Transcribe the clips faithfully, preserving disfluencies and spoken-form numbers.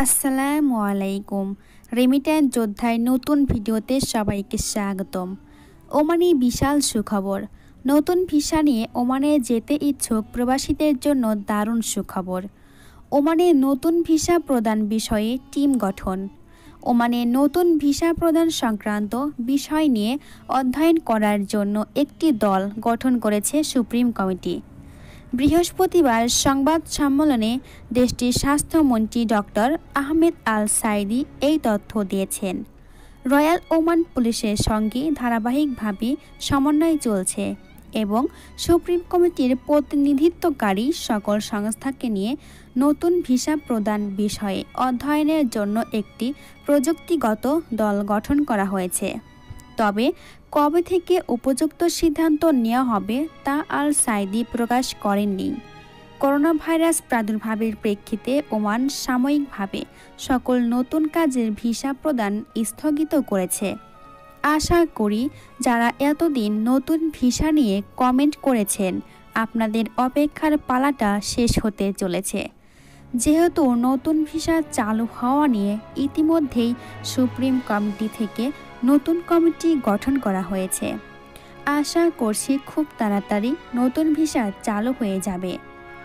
আসসালামু আলাইকুম। রেমিট্যান্স যোদ্ধার নতুন ভিডিওতে সবাইকে স্বাগতম। ওমানে বিশাল সুখবর। নতুন ভিসা নিয়ে ওমানে যেতে ইচ্ছুক প্রবাসীদের জন্য দারুণ সুখবর। ওমানে নতুন ভিসা প্রদান বিষয়ে টিম গঠন। ওমানে নতুন ভিসা প্রদান সংক্রান্ত বিষয় নিয়ে অধ্যয়ন করার জন্য একটি দল গঠন করেছে সুপ্রিম কমিটি। বৃহস্পতিবার সংবাদ সম্মেলনে দেশটির স্বাস্থ্যমন্ত্রী ডক্টর আহমেদ আল সাইদি এই তথ্য দিয়েছেন। রয়্যাল ওমান পুলিশের সঙ্গে ধারাবাহিকভাবে সমন্বয় চলছে এবং সুপ্রিম কমিটির প্রতিনিধিত্বকারী সকল সংস্থাকে নিয়ে নতুন ভিসা প্রদান বিষয়ে অধ্যয়নের জন্য একটি প্রযুক্তিগত দল গঠন করা হয়েছে। তবে কবে থেকে উপযুক্ত সিদ্ধান্ত নেওয়া হবে তা আল সাইদি প্রকাশ করেননি। করোনা ভাইরাস প্রাদুর্ভাবের প্রেক্ষিতে ওমান সাময়িকভাবে সকল নতুন কাজের ভিসা প্রদান স্থগিত করেছে। আশা করি যারা এতদিন নতুন ভিসা নিয়ে কমেন্ট করেছেন আপনাদের অপেক্ষার পালাটা শেষ হতে চলেছে। যেহেতু নতুন ভিসা চালু হওয়া নিয়ে ইতিমধ্যেই সুপ্রিম কমিটি থেকে নতুন কমিটি গঠন করা হয়েছে, আশা করছি খুব তাড়াতাড়ি নতুন ভিসা চালু হয়ে যাবে।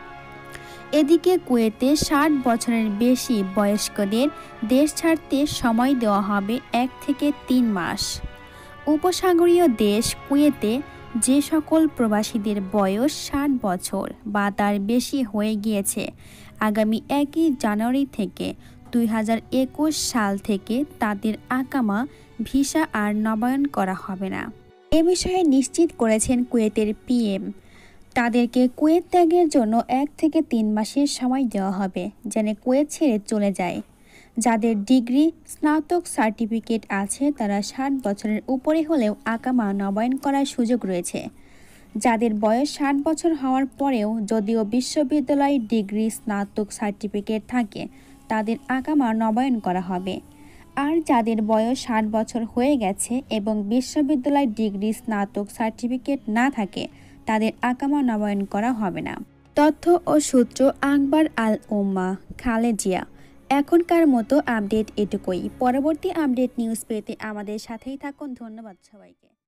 এদিকে কুয়েতে ষাট বছরের বেশি বয়স্কদের দেশ ছাড়তে সময় দেওয়া হবে এক থেকে তিন মাস। উপসাগরীয় দেশ কুয়েতে যে সকল প্রবাসীদের বয়স ষাট বছর বা তার বেশি হয়ে গিয়েছে, আগামী একই জানুয়ারি থেকে দুই হাজার একুশ সাল থেকে তাদের আকামা ভিসা আর নবায়ন করা হবে না। এ বিষয়ে নিশ্চিত করেছেন কুয়েতের পিএম। তাদেরকে কুয়েত ত্যাগের জন্য এক থেকে তিন মাসের সময় দেওয়া হবে, যেন কুয়েত ছেড়ে চলে যায়। যাদের ডিগ্রি স্নাতক সার্টিফিকেট আছে তারা ষাট বছরের উপরে হলেও আকামা নবায়ন করার সুযোগ রয়েছে। যাদের বয়স ষাট বছর হওয়ার পরেও যদিও বিশ্ববিদ্যালয় ডিগ্রি স্নাতক সার্টিফিকেট থাকে তাদের আকামা নবায়ন করা হবে। আর যাদের বয়স ষাট বছর হয়ে গেছে এবং বিশ্ববিদ্যালয় ডিগ্রি স্নাতক সার্টিফিকেট না থাকে তাদের আকামা নবায়ন করা হবে না। তথ্য ও সূত্র আকবর আল উম্মাহ, খালেজিয়া। এখনকার মতো আপডেট এটুকুই। পরবর্তী আপডেট নিউজ পেতে আমাদের সাথেই থাকুন। ধন্যবাদ সবাইকে।